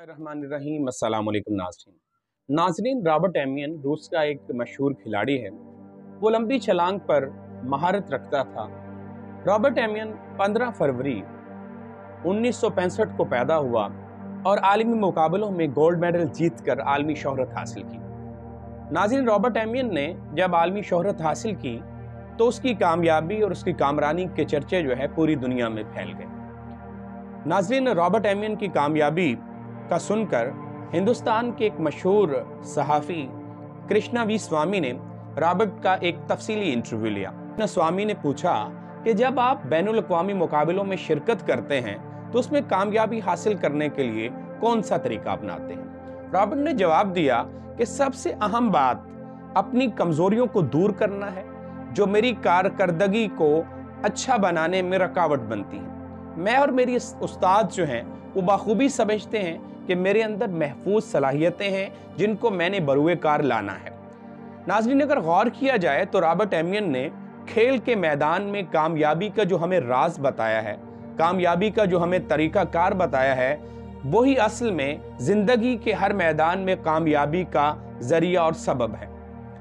बिस्मिल्लाहिर्रहमानिर्रहीम। अस्सलाम वालेकुम नाज़रीन, रॉबर्ट एमियन रूस का एक मशहूर खिलाड़ी है। वो लंबी छलांग पर महारत रखता था। रॉबर्ट एमियन 15 फरवरी 1965 को पैदा हुआ और आलमी मुकाबलों में गोल्ड मेडल जीतकर आलमी शोहरत हासिल की। नाज़रीन, रॉबर्ट एमियन ने जब आलमी शोहरत हासिल की तो उसकी कामयाबी और उसकी कामरानी के चर्चे जो है पूरी दुनिया में फैल गए। नाज़रीन, रॉबर्ट एमियन की कामयाबी का सुनकर हिंदुस्तान के एक मशहूर सहाफ़ी कृष्णा वी स्वामी ने रॉबर्ट का एक तफसीली इंटरव्यू लिया। कृष्णा स्वामी ने पूछा कि जब आप बैनुल अक़वामी मुकाबलों में शिरकत करते हैं तो उसमें कामयाबी हासिल करने के लिए कौन सा तरीका अपनाते हैं? रॉबर्ट ने जवाब दिया कि सबसे अहम बात अपनी कमज़ोरियों को दूर करना है जो मेरी कारकर्दगी को अच्छा बनाने में रुकावट बनती है। मैं और मेरी उस्ताद जो हैं वो बाखूबी समझते हैं कि मेरे अंदर महफूज सलाहियतें हैं जिनको मैंने बरूए कार लाना है। नाज़रीन, अगर गौर किया जाए तो रॉबर्ट एमियन ने खेल के मैदान में कामयाबी का जो हमें राज बताया है, कामयाबी का जो हमें तरीक़ाकार बताया है, वही असल में ज़िंदगी के हर मैदान में कामयाबी का ज़रिया और सबब है।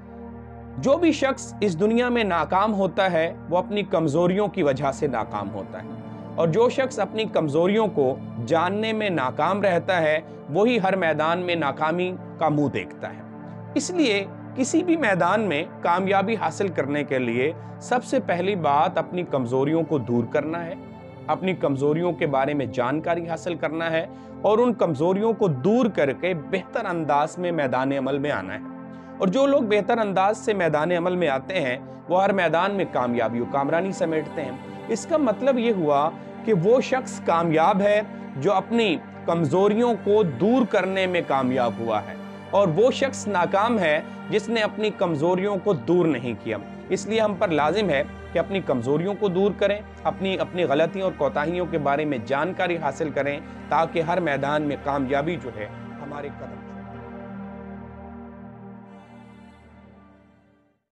जो भी शख्स इस दुनिया में नाकाम होता है वो अपनी कमज़ोरियों की वजह से नाकाम होता है, और जो शख्स अपनी कमज़ोरियों को जानने में नाकाम रहता है वही हर मैदान में नाकामी का मुंह देखता है। इसलिए किसी भी मैदान में कामयाबी हासिल करने के लिए सबसे पहली बात अपनी कमज़ोरियों को दूर करना है, अपनी कमज़ोरियों के बारे में जानकारी हासिल करना है और उन कमज़ोरियों को दूर करके बेहतर अंदाज में मैदान अमल में आना है। और जो लोग बेहतर अंदाज से मैदान अमल में आते हैं वो हर मैदान में कामयाबी और कामरानी समेटते हैं। इसका मतलब ये हुआ कि वो शख्स कामयाब है जो अपनी कमज़ोरियों को दूर करने में कामयाब हुआ है, और वो शख्स नाकाम है जिसने अपनी कमज़ोरियों को दूर नहीं किया। इसलिए हम पर लाजिम है कि अपनी कमज़ोरियों को दूर करें, अपनी गलतियों और कोताहियों के बारे में जानकारी हासिल करें ताकि हर मैदान में कामयाबी जो है हमारे कदम